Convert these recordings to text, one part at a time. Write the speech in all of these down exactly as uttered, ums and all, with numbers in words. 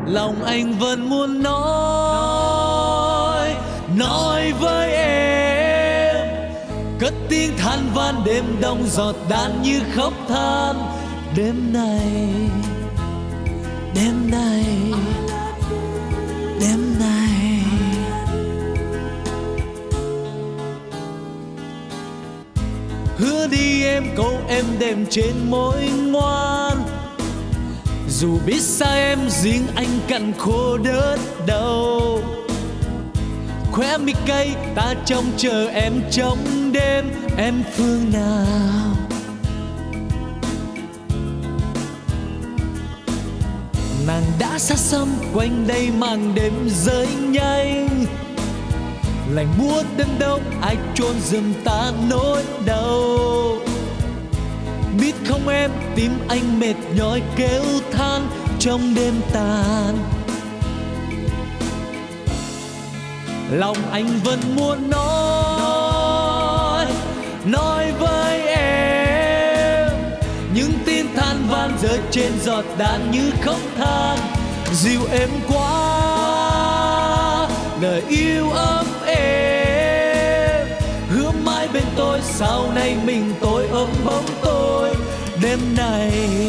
Lòng anh vẫn muốn nói, nói với em, cất tiếng than van đêm đông giọt đàn như khóc than. Đêm này, đêm này, đêm này. Hứa đi em câu em đêm trên môi ngoan, dù biết xa em riêng anh cặn khô đớt đầu. Khóe mi cay ta trông chờ em trong đêm, em phương nào? Nàng đã xa xăm quanh đây màn đêm rơi nhanh, lạnh buốt đêm đông ai chôn giùm ta nỗi đau. Biết không em tim anh mệt nhói kêu than trong đêm tàn. Lòng anh vẫn muốn nói, nói với em, những tiếng than van rơi trên giọt đàn như khóc than. Dịu êm quá lời yêu ấm êm, hứa mãi bên tôi sau này mình tôi ôm bóng tôi. Đêm này,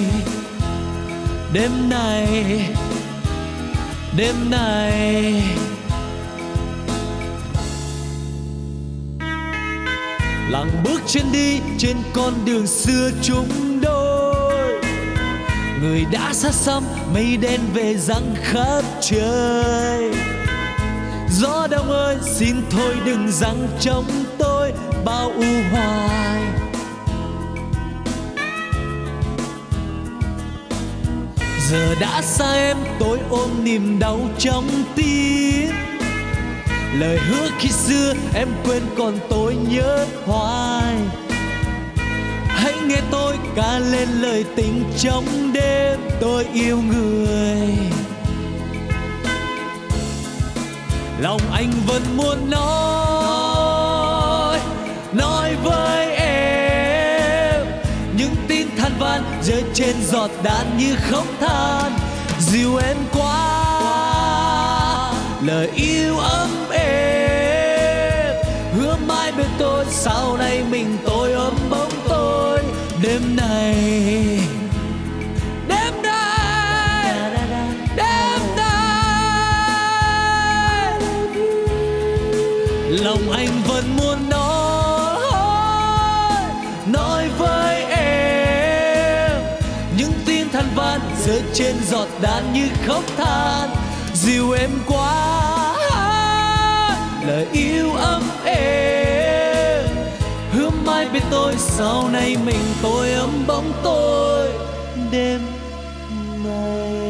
đêm này, đêm này. Lặng bước chân đi trên con đường xưa chúng đôi, người đã xa xăm mây đen về giăng khắp trời. Gió đông ơi xin thôi đừng giăng trong tôi bao u hoài. Giờ đã xa em tôi ôm niềm đau trong tim, lời hứa khi xưa em quên còn tôi nhớ hoài. Hãy nghe tôi ca lên lời tình trong đêm tôi yêu người. Lòng anh vẫn muốn nói, nói với em, những tiếng than van rơi trên giọt đàn như khóc than. Dịu em quá lời yêu ấm êm, hứa mãi bên tôi sau này mình tôi ôm bóng tôi. Đêm này, đêm này, đêm này. Lòng anh vẫn muốn nói, nói với em, những tiếng than van rơi trên giọt đàn như khóc than. Dịu em quá lời yêu ấm êm, hứa mãi bên tôi sau này mình tôi ấm bóng tôi. Đêm này.